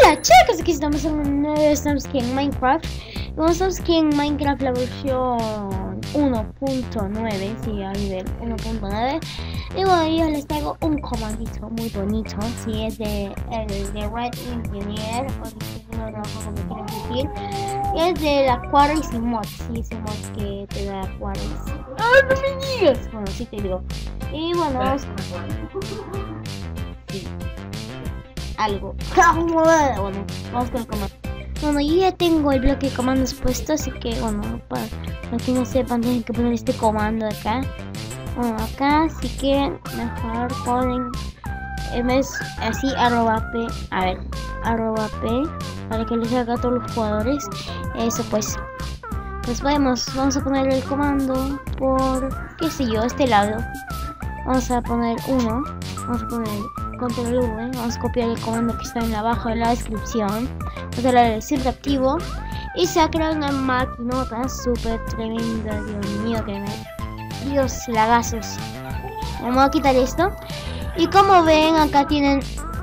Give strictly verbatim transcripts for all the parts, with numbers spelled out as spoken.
Hola chicos, aquí estamos en un nuevo estamos aquí en Minecraft. Como estamos aquí en Minecraft la versión uno punto nueve, sí, a nivel uno punto nueve. Y bueno, yo les traigo un comandito muy bonito, sí, es de el de Red Engineer, o diseño rojo como quieran decir. Y es de la Quarries y mod, sí, ese mod que te da Quarries. ¡Ay, no me digas! Bueno, sí te digo. Y bueno, vamos con... Sí. Algo. Bueno, vamos con el comando. Bueno, yo ya tengo el bloque de comandos puesto, así que bueno, para los que no sepan, tienen que poner este comando acá. Bueno, acá, así que mejor ponen en vez así arroba p, a ver, arroba p, para que les haga a todos los jugadores. Eso pues, pues vamos, vamos a poner el comando por, qué sé yo, este lado. Vamos a poner uno, vamos a poner control V, vamos a copiar el comando que está en abajo de la descripción, vamos a darle siempre activo y se ha creado una maquinota súper tremenda. Dios mío, que me... Dios, lagazos. Vamos a quitar esto y como ven acá tienen,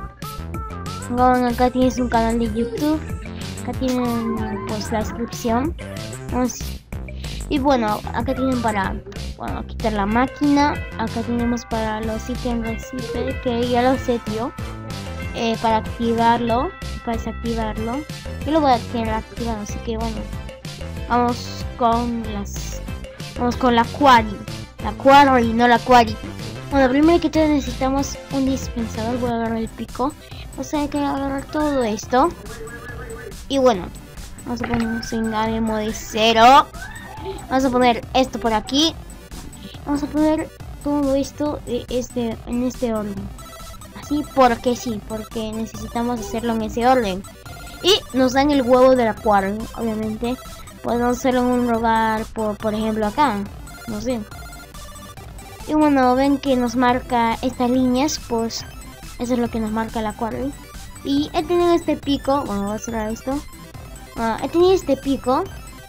como ven, acá tienes un canal de YouTube, acá tienen pues la descripción. Vamos, y bueno, acá tienen para, bueno, quitar la máquina. Acá tenemos para los ítems recipe, que ya lo seteo, eh, para activarlo, para desactivarlo. Yo lo voy a tener activado, así que bueno, vamos con las, vamos con la quarry, la quarry, no la quarry. Bueno, primero que todo necesitamos un dispensador. Voy a agarrar el pico, o sea, hay que agarrar todo esto. Y bueno, vamos a poner en ánimo de cero. Vamos a poner esto por aquí. Vamos a poner todo esto de este, en este orden. Así porque sí, porque necesitamos hacerlo en ese orden. Y nos dan el huevo de la quarry, obviamente. Podemos hacerlo en un lugar, por, por ejemplo acá. No sé. Y bueno, ven que nos marca estas líneas, pues eso es lo que nos marca la quarry. Y he tenido este pico, bueno, voy a cerrar esto. Uh, he tenido este pico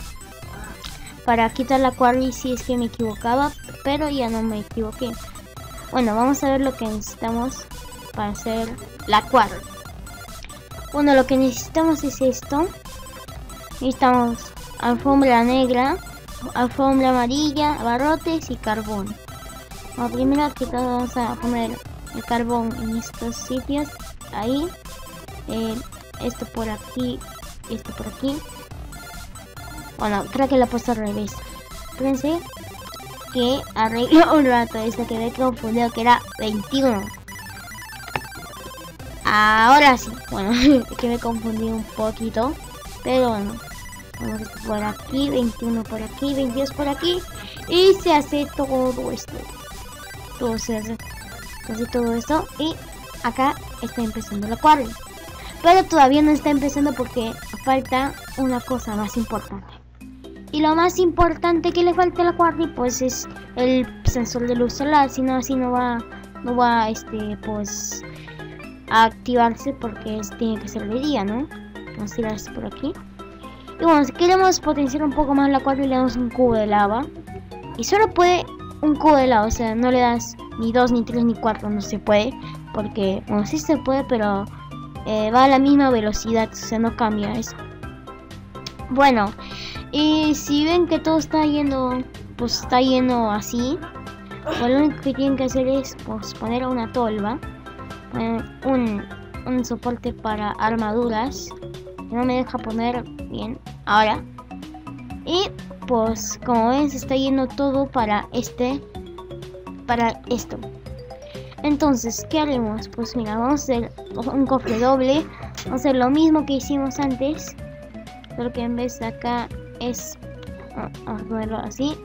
para quitar la quarry si es que me equivocaba, pero ya no me equivoqué. Bueno, vamos a ver lo que necesitamos para hacer la quarry. Bueno, lo que necesitamos es esto. Necesitamos alfombra negra, alfombra amarilla, barrotes y carbón. Bueno, primero que todo vamos a poner el carbón en estos sitios. Ahí, eh, esto por aquí, esto por aquí. Bueno, creo que lo he puesto al revés. Fíjense que arregló un rato esto que me he confundido, que era veintiuno. Ahora sí, bueno, es que me confundí un poquito. Pero bueno, vamos a esto por aquí, veintiuno por aquí, veintidós por aquí. Y se hace todo esto. Todo se hace, se hace todo esto. Y acá está empezando la quarry. Pero todavía no está empezando porque falta una cosa más importante. Y lo más importante que le falta a la quarry pues es el sensor de luz solar, si no así no va, no va este pues a activarse porque es, tiene que ser de día, ¿no? Vamos a tirarse por aquí. Y bueno, si queremos potenciar un poco más la quarry le damos un cubo de lava. Y solo puede un cubo de lava, o sea, no le das ni dos, ni tres, ni cuatro, no se puede. Porque, bueno, sí se puede, pero eh, va a la misma velocidad, o sea, no cambia eso. Bueno, y si ven que todo está yendo, pues está yendo así, pues lo único que tienen que hacer es pues, poner una tolva, poner un, un soporte para armaduras, que no me deja poner bien ahora. Y pues como ven se está yendo todo para este, para esto. Entonces, ¿qué haremos? Pues mira, vamos a hacer un cofre doble, vamos a hacer lo mismo que hicimos antes. Solo que en vez de acá es, vamos a ponerlo así,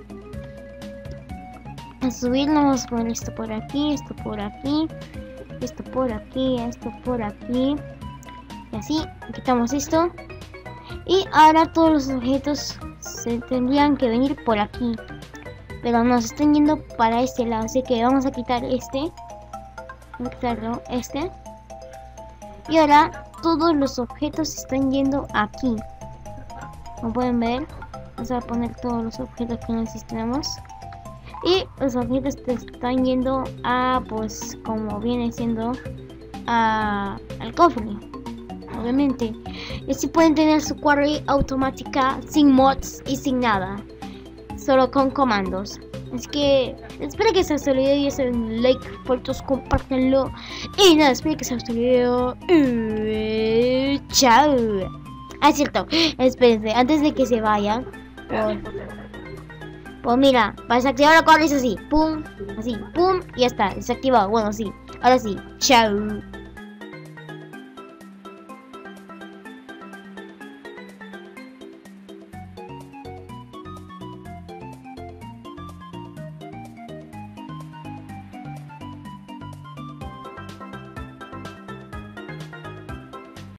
a subirlo, vamos a poner esto por aquí, esto por aquí, esto por aquí, esto por aquí, y así, quitamos esto. Y ahora todos los objetos se tendrían que venir por aquí, pero nos están yendo para este lado, así que vamos a quitar este, vamos a quitarlo, este, y ahora todos los objetos están yendo aquí. Como pueden ver, vamos a poner todos los objetos que necesitamos. Y los objetos te están yendo a, pues, como viene siendo, a, al cofre. obviamente. Y así pueden tener su quarry automática sin mods y sin nada. Solo con comandos. Así que espero que os haya gustado el video y es un like, por todos, compártanlo. Y nada, espero que os haya gustado el video. Uh, chao. Ah, es cierto. Espérense, antes de que se vayan. Pues, pues mira, para desactivar la quarry es así. Pum, así, pum, y ya está, desactivado. Bueno, sí. Ahora sí, chao.